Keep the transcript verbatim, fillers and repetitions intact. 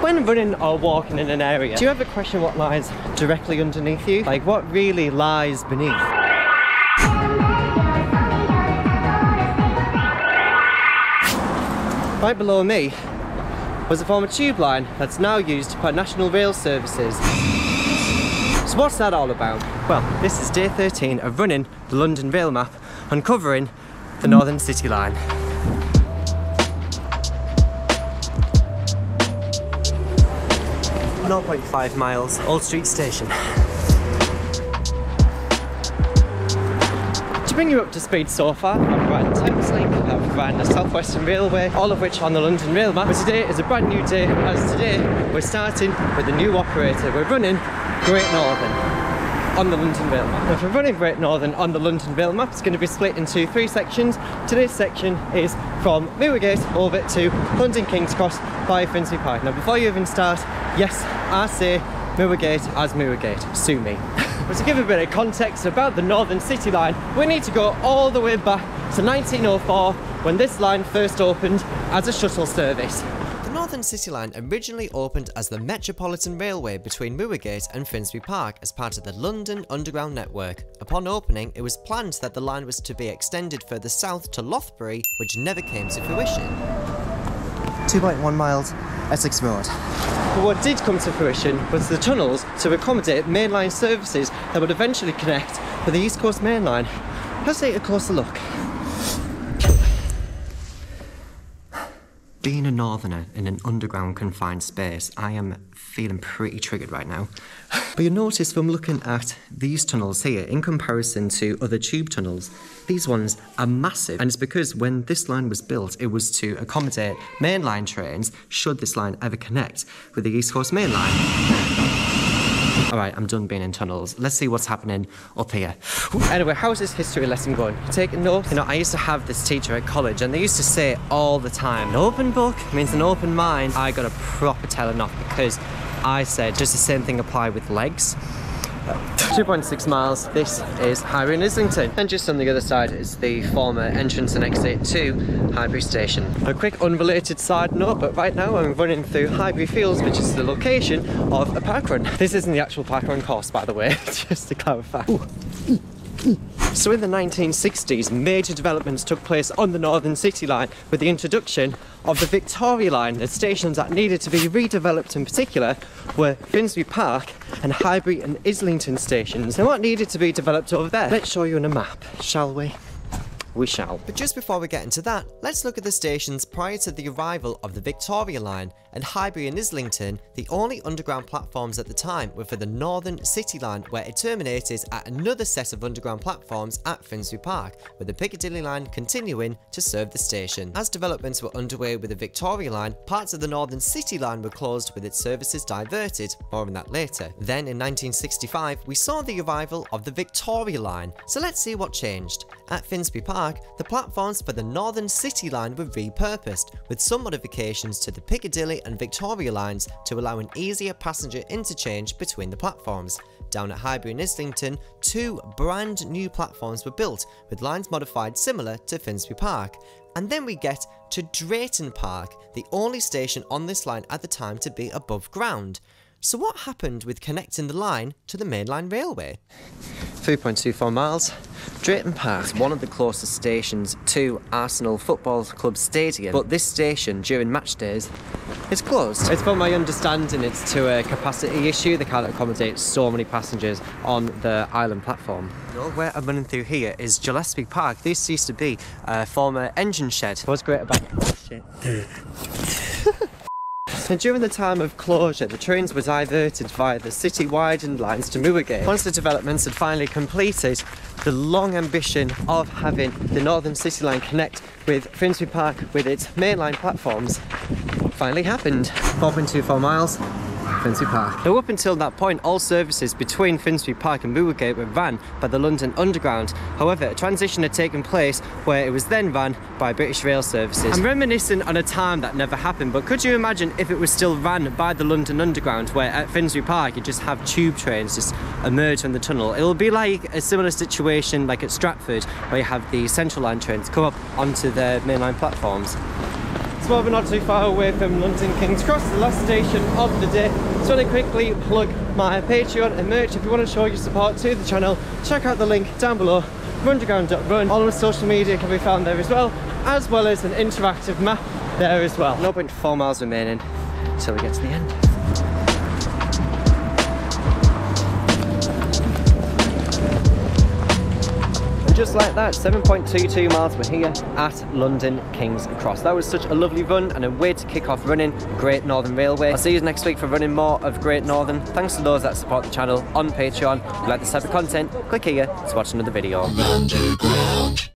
When running or walking in an area, do you ever question what lies directly underneath you? Like, what really lies beneath? Right below me was a former tube line that's now used by National Rail Services. So what's that all about? Well, this is day thirteen of running the London Rail map, uncovering the Northern City Line. zero point five miles, Old Street Station. To bring you up to speed so far, I've ran Thameslink, I've ran the South Western Railway, all of which on the London Rail map. But today is a brand new day, as today we're starting with a new operator. We're running Great Northern on the London Rail map. Now, if we're running Great Northern on the London Rail map, it's going to be split into three sections. Today's section is from Moorgate over to London King's Cross by Finsbury Park. Now, before you even start, yes, I say Moorgate as Moorgate, sue me. But to give a bit of context about the Northern City Line, we need to go all the way back to nineteen oh four, when this line first opened as a shuttle service. The Northern City Line originally opened as the Metropolitan Railway between Moorgate and Finsbury Park as part of the London Underground network. Upon opening, it was planned that the line was to be extended further south to Lothbury, which never came to fruition. two point one miles, Essex Road. But what did come to fruition was the tunnels to accommodate mainline services that would eventually connect with the East Coast Main Line. Let's take a closer look. Being a northerner in an underground confined space, I am feeling pretty triggered right now. But you'll notice from looking at these tunnels here, in comparison to other tube tunnels, these ones are massive. And it's because when this line was built, it was to accommodate mainline trains, should this line ever connect with the East Coast Main Line. Alright, I'm done being in tunnels. Let's see what's happening up here. Anyway, how's this history lesson going? You taking notes? You know, I used to have this teacher at college, and they used to say all the time, an open book means an open mind. I got a proper telling off because I said, does the same thing apply with legs? two point six miles, this is Highbury and Islington. And just on the other side is the former entrance and exit to Highbury Station. A quick unrelated side note, but right now I'm running through Highbury Fields, which is the location of a parkrun. This isn't the actual parkrun course, by the way, just to clarify. Ooh. So in the nineteen sixties, major developments took place on the Northern City Line with the introduction of the Victoria Line. The stations that needed to be redeveloped in particular were Finsbury Park and Highbury and Islington stations. And what needed to be developed over there? Let's show you on a map, shall we? We shall. But just before we get into that, let's look at the stations prior to the arrival of the Victoria Line. And Highbury and Islington, the only underground platforms at the time were for the Northern City Line, where it terminated at another set of underground platforms at Finsbury Park, with the Piccadilly Line continuing to serve the station. As developments were underway with the Victoria Line, parts of the Northern City Line were closed with its services diverted, more on that later. Then in nineteen sixty-five, we saw the arrival of the Victoria Line. So let's see what changed. At Finsbury Park, the platforms for the Northern City Line were repurposed, with some modifications to the Piccadilly and Victoria lines to allow an easier passenger interchange between the platforms. Down at Highbury and Islington, two brand new platforms were built, with lines modified similar to Finsbury Park. And then we get to Drayton Park, the only station on this line at the time to be above ground. So what happened with connecting the line to the mainline railway? three point two four miles, Drayton Park is one of the closest stations to Arsenal Football Club Stadium, but this station during match days is closed. It's from my understanding it's to a capacity issue. They can't accommodate so many passengers on the island platform. Where I'm running through here is Gillespie Park. This used to be a former engine shed. What's great about shit? And during the time of closure, the trains were diverted via the city widened lines to Moorgate. Once the developments had finally completed, the long ambition of having the Northern City Line connect with Finsbury Park with its mainline platforms finally happened. four point two four miles. Finsbury Park. Now, up until that point, all services between Finsbury Park and Moorgate were ran by the London Underground. However, a transition had taken place where it was then ran by British Rail Services. I'm reminiscing on a time that never happened, but could you imagine if it was still ran by the London Underground, where at Finsbury Park you just have tube trains just emerge from the tunnel? It will be like a similar situation like at Stratford, where you have the Central Line trains come up onto the mainline platforms. as well, but not too far away from London King's Cross, the last station of the day. So I want to quickly plug my Patreon and merch. If you want to show your support to the channel, check out the link down below, runderground dot run. All of my social media can be found there as well, as well as an interactive map there as well. zero point four miles remaining until we get to the end. Just like that, seven point two two miles, we're here at London King's Cross. That was such a lovely run and a way to kick off running Great Northern Railway. I'll see you next week for running more of Great Northern. Thanks to those that support the channel on Patreon. If you like this type of content, click here to watch another video. Runderground.